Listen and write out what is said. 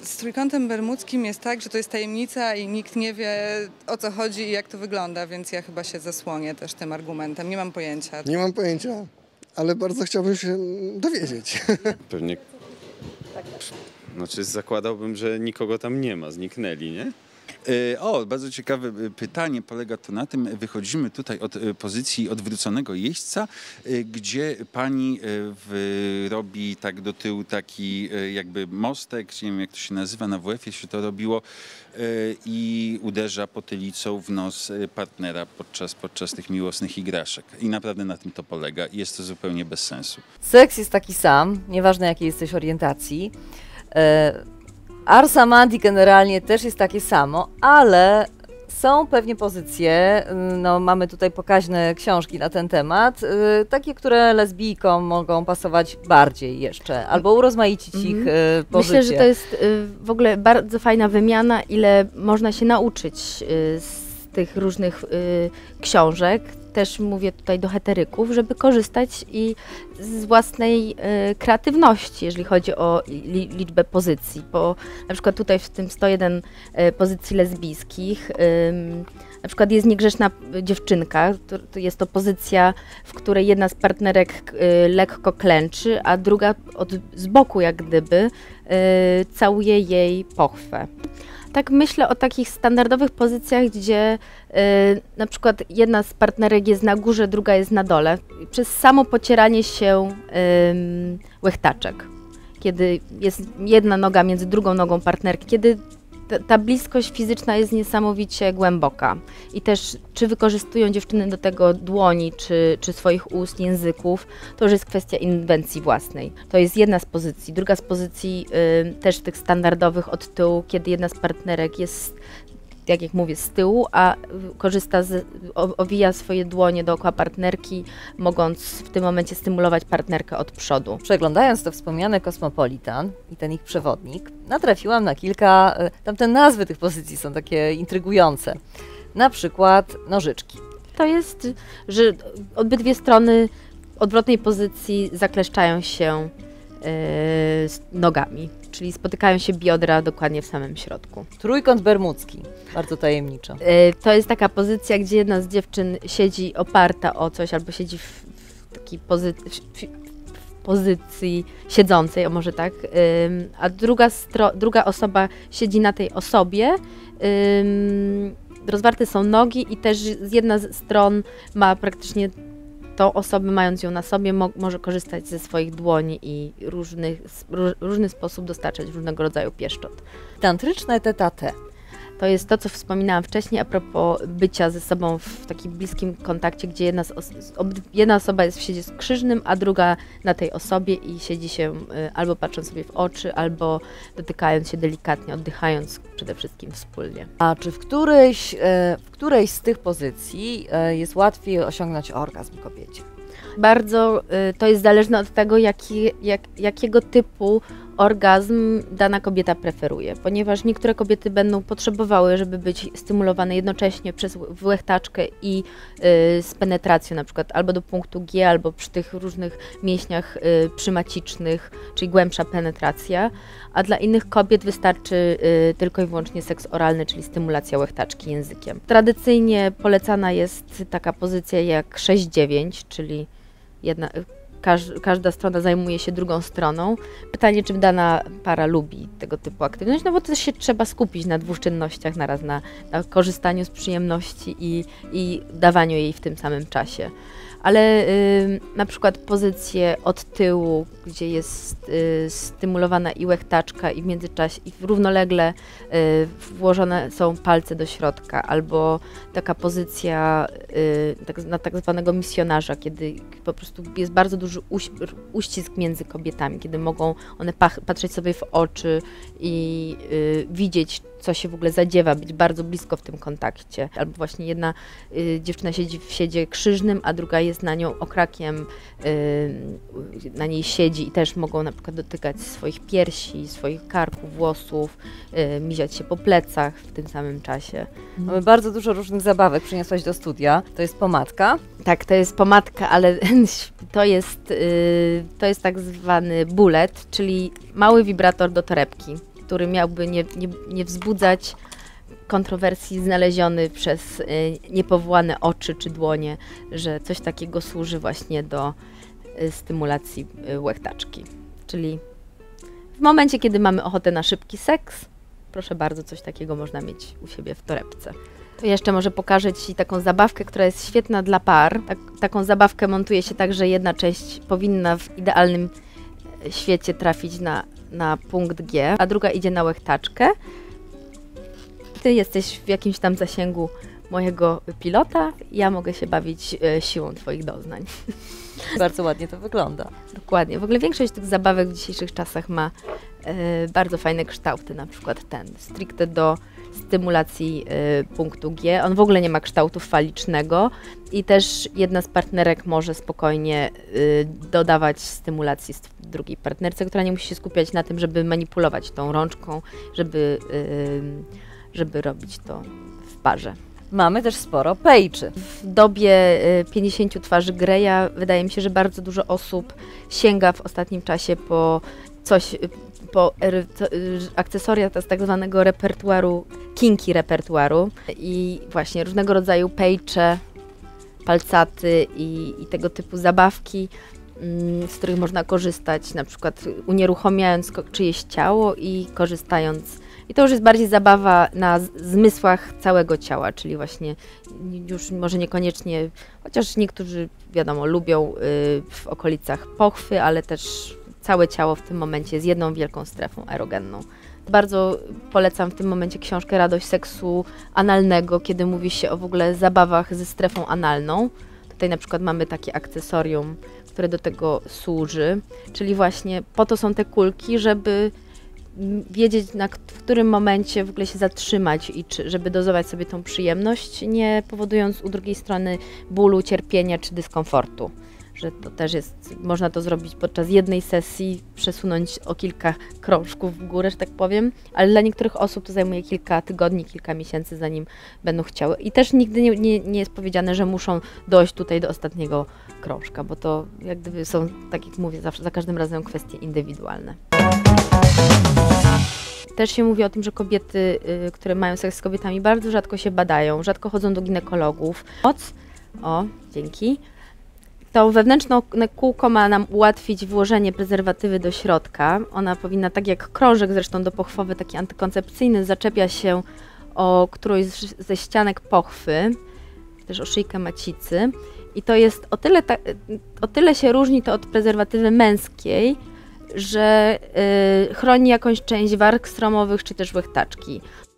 Z Trójkątem Bermudzkim jest tak, że to jest tajemnica i nikt nie wie, o co chodzi i jak to wygląda, więc ja chyba się zasłonię też tym argumentem. Nie mam pojęcia. Nie mam pojęcia, ale bardzo chciałbym się dowiedzieć. Pewnie, znaczy zakładałbym, że nikogo tam nie ma, zniknęli, nie? Bardzo ciekawe pytanie. Polega to na tym, wychodzimy tutaj od pozycji odwróconego jeźdźca, gdzie pani robi tak do tyłu taki jakby mostek, nie wiem jak to się nazywa, na WF-ie się to robiło, i uderza potylicą w nos partnera podczas tych miłosnych igraszek. I naprawdę na tym to polega i jest to zupełnie bez sensu. Seks jest taki sam, nieważne jakiej jesteś orientacji. Ars amandi generalnie też jest takie samo, ale są pewnie pozycje, no mamy tutaj pokaźne książki na ten temat, takie, które lesbijkom mogą pasować bardziej jeszcze, albo urozmaicić ich pozycję. Myślę, że to jest w ogóle bardzo fajna wymiana, ile można się nauczyć z tych różnych książek. Też mówię tutaj do heteryków, żeby korzystać i z własnej kreatywności, jeżeli chodzi o liczbę pozycji, bo na przykład tutaj w tym 101 pozycji lesbijskich na przykład jest niegrzeczna dziewczynka, to jest to pozycja, w której jedna z partnerek lekko klęczy, a druga z boku jak gdyby całuje jej pochwę. Tak myślę o takich standardowych pozycjach, gdzie na przykład jedna z partnerek jest na górze, druga jest na dole. Przez samo pocieranie się łechtaczek, kiedy jest jedna noga między drugą nogą partnerki, kiedy ta bliskość fizyczna jest niesamowicie głęboka. I też czy wykorzystują dziewczyny do tego dłoni, czy swoich ust, języków, to już jest kwestia inwencji własnej. To jest jedna z pozycji. Druga z pozycji też tych standardowych od tyłu, kiedy jedna z partnerek jest, jak mówię, z tyłu, a korzysta owija swoje dłonie dookoła partnerki, mogąc w tym momencie stymulować partnerkę od przodu. Przeglądając to wspomniane Kosmopolitan i ten ich przewodnik, natrafiłam na kilka, tamte nazwy tych pozycji są takie intrygujące. Na przykład nożyczki. To jest, że obydwie strony odwrotnej pozycji zakleszczają się nogami, czyli spotykają się biodra dokładnie w samym środku. Trójkąt bermudzki, bardzo tajemniczo. To jest taka pozycja, gdzie jedna z dziewczyn siedzi oparta o coś, albo siedzi w takiej pozycji siedzącej, o może tak, a druga osoba siedzi na tej osobie. Rozwarte są nogi i też jedna z stron ma praktycznie osoby, mając ją na sobie, może korzystać ze swoich dłoni i różny sposób dostarczać różnego rodzaju pieszczot. Tantryczne tete-a-tete. To jest to, co wspominałam wcześniej a propos bycia ze sobą w takim bliskim kontakcie, gdzie jedna osoba siedzi z krzyżnym, a druga na tej osobie i siedzi się albo patrząc sobie w oczy, albo dotykając się delikatnie, oddychając przede wszystkim wspólnie. A czy w którejś z tych pozycji jest łatwiej osiągnąć orgazm kobiecie? Bardzo to jest zależne od tego, jakiego typu orgazm dana kobieta preferuje, ponieważ niektóre kobiety będą potrzebowały, żeby być stymulowane jednocześnie przez łechtaczkę i z penetracją, na przykład albo do punktu G, albo przy tych różnych mięśniach przymacicznych, czyli głębsza penetracja, a dla innych kobiet wystarczy tylko i wyłącznie seks oralny, czyli stymulacja łechtaczki językiem. Tradycyjnie polecana jest taka pozycja jak 6-9, czyli każda strona zajmuje się drugą stroną. Pytanie, czy dana para lubi tego typu aktywność, no bo też się trzeba skupić na dwóch czynnościach naraz, na korzystaniu z przyjemności i dawaniu jej w tym samym czasie. Ale na przykład pozycje od tyłu, gdzie jest stymulowana i łechtaczka i w międzyczasie i równolegle włożone są palce do środka, albo taka pozycja na tak zwanego misjonarza, kiedy po prostu jest bardzo duży uścisk między kobietami, kiedy mogą one patrzeć sobie w oczy i widzieć, co się w ogóle zadziewa, być bardzo blisko w tym kontakcie. Albo właśnie jedna dziewczyna siedzi w siedzie krzyżnym, a druga jest na nią okrakiem, na niej siedzi i też mogą na przykład dotykać swoich piersi, swoich karków, włosów, miziać się po plecach w tym samym czasie. Mamy bardzo dużo różnych zabawek, przyniosłaś do studia. To jest pomadka. Tak, to jest pomadka, ale to jest tak zwany bullet, czyli mały wibrator do torebki. który miałby nie wzbudzać kontrowersji, znaleziony przez niepowołane oczy czy dłonie, że coś takiego służy właśnie do stymulacji łechtaczki. Czyli w momencie, kiedy mamy ochotę na szybki seks, proszę bardzo, coś takiego można mieć u siebie w torebce. To jeszcze może pokażę Ci taką zabawkę, która jest świetna dla par. Taką zabawkę montuje się tak, że jedna część powinna w idealnym świecie trafić na punkt G, a druga idzie na łechtaczkę. Ty jesteś w jakimś tam zasięgu mojego pilota, ja mogę się bawić siłą Twoich doznań. Bardzo ładnie to wygląda. Dokładnie. W ogóle większość tych zabawek w dzisiejszych czasach ma bardzo fajne kształty, na przykład ten, stricte do stymulacji punktu G. On w ogóle nie ma kształtu falicznego i też jedna z partnerek może spokojnie dodawać stymulacji drugiej partnerce, która nie musi się skupiać na tym, żeby manipulować tą rączką, żeby robić to w parze. Mamy też sporo pejczy. W dobie 50 twarzy Greya wydaje mi się, że bardzo dużo osób sięga w ostatnim czasie po coś, po akcesoria z tak zwanego repertuaru, kinky repertuaru i właśnie różnego rodzaju pejcze, palcaty i tego typu zabawki, z których można korzystać, na przykład unieruchamiając czyjeś ciało i korzystając. I to już jest bardziej zabawa na zmysłach całego ciała, czyli właśnie już może niekoniecznie, chociaż niektórzy, wiadomo, lubią w okolicach pochwy, ale też całe ciało w tym momencie jest jedną wielką strefą erogenną. Bardzo polecam w tym momencie książkę Radość seksu analnego, kiedy mówi się o w ogóle zabawach ze strefą analną. Tutaj na przykład mamy takie akcesorium, które do tego służy, czyli właśnie po to są te kulki, żeby wiedzieć, w którym momencie w ogóle się zatrzymać i żeby dozować sobie tą przyjemność, nie powodując u drugiej strony bólu, cierpienia czy dyskomfortu. Że to też jest, można to zrobić podczas jednej sesji, przesunąć o kilka krążków w górę, że tak powiem, ale dla niektórych osób to zajmuje kilka tygodni, kilka miesięcy, zanim będą chciały. I też nigdy nie jest powiedziane, że muszą dojść tutaj do ostatniego krążka, bo to jak gdyby są, tak jak mówię, zawsze, za każdym razem kwestie indywidualne. Też się mówi o tym, że kobiety, które mają seks z kobietami, bardzo rzadko się badają, rzadko chodzą do ginekologów. Dzięki. To wewnętrzne kółko ma nam ułatwić włożenie prezerwatywy do środka. Ona powinna, tak jak krążek zresztą do pochwowy, taki antykoncepcyjny, zaczepia się o którąś ze ścianek pochwy, też o szyjkę macicy. I to jest o tyle się różni to od prezerwatywy męskiej, że chroni jakąś część warg stromowych czy też łechtaczki.